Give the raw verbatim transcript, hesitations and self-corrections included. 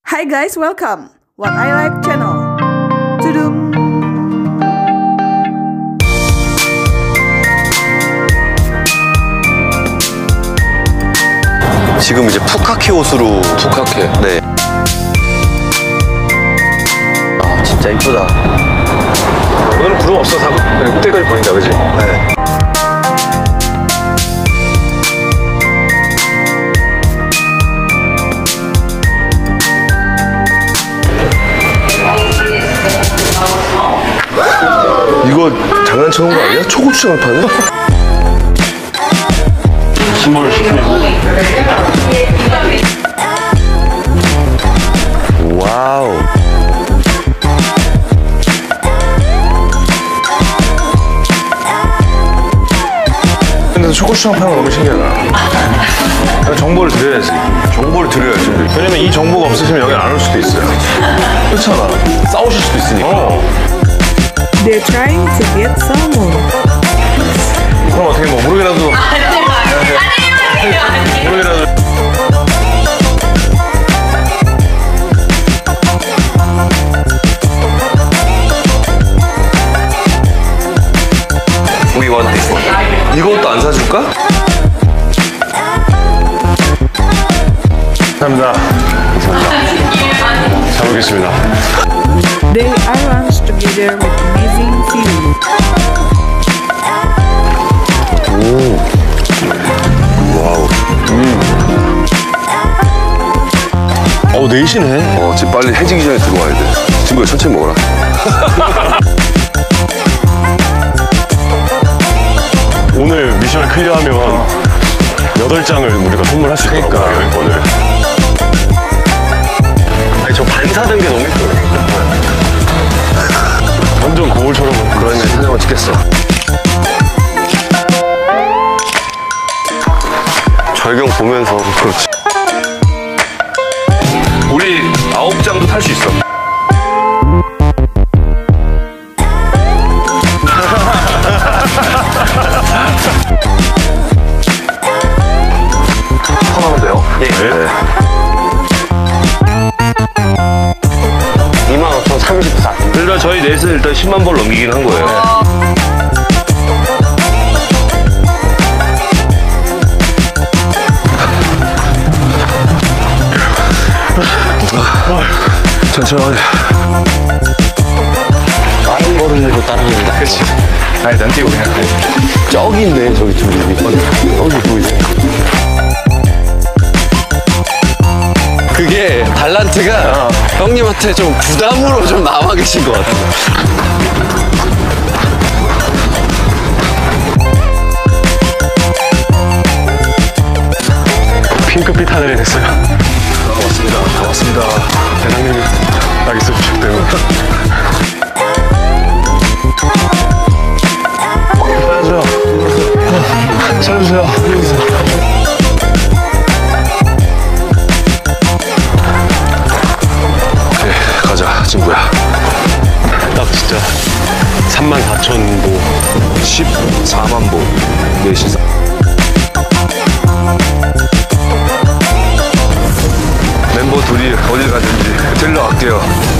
Hi guys, welcome. What I Like channel. Tudum. 지금 이제 푸카케 옷으로. 푸카케. 네. 아 진짜 이쁘다. 오늘은 구름 없어. 다 그냥 꼭대기까지 보인다, 그지? 네. 이거 장난치는 거 아니야? 초고추장을 파네? 신발을 시키네. 와우. 근데 초고추장 파는 거 너무 신기하다. 정보를 드려야지. 정보를 드려야지. 왜냐면 이 정보가 없으시면 여기 안 올 수도 있어요. 그렇잖아. 싸우실 수도 있으니까. 어. They're trying to get someone. 그럼 어떻게 뭐 모르게라도. 아니에요, 아니에요. 모르게라도. We want this one. 이것도 안 사줄까? 감사합니다. 감사합니다. 잘 먹겠습니다. They are lunch together with amazing view. 오. 와우. 음. 어우, 네시네. 어, 지금 빨리 해지기 전에 들어와야 돼. 친구야, 천천히 먹어라. 오늘 미션을 클리어하면 여덟 장을 우리가 선물할 수 있거든요. 그러니까. 여행권을. 아니, 저 반사된 게 너무 예뻐요. 완전 거울처럼. 그러면 사진을 찍겠어. 절경 보면서. 그렇지. 우리 아홉 장도 탈 수 있어. 하면 돼요? 예. 네. 이만 오천 삼십사. 일단 저희 넷은 일단 십만 번 넘기긴 한 거예요. 천천히. 다른 거를 해도 따라합니다. 그치. 아니, 난 뛰고 그냥. 저기 있네, 저기 둘이. 저기 보이세요? 그게 달란트가 어. 형님한테 좀 부담으로 좀 남아 계신 것 같아요. 핑크빛 하늘이 됐어요. 다 왔습니다. 다 왔습니다. 대장님이 딱 있어주셨기 때문에. 살려주세요. 살려주세요. 오케이, 가자, 친구야. 딱 진짜 삼만 사천 보. 십사만 보. 넷이서. 멤버 둘이 어딜 가든지 들러갈게요.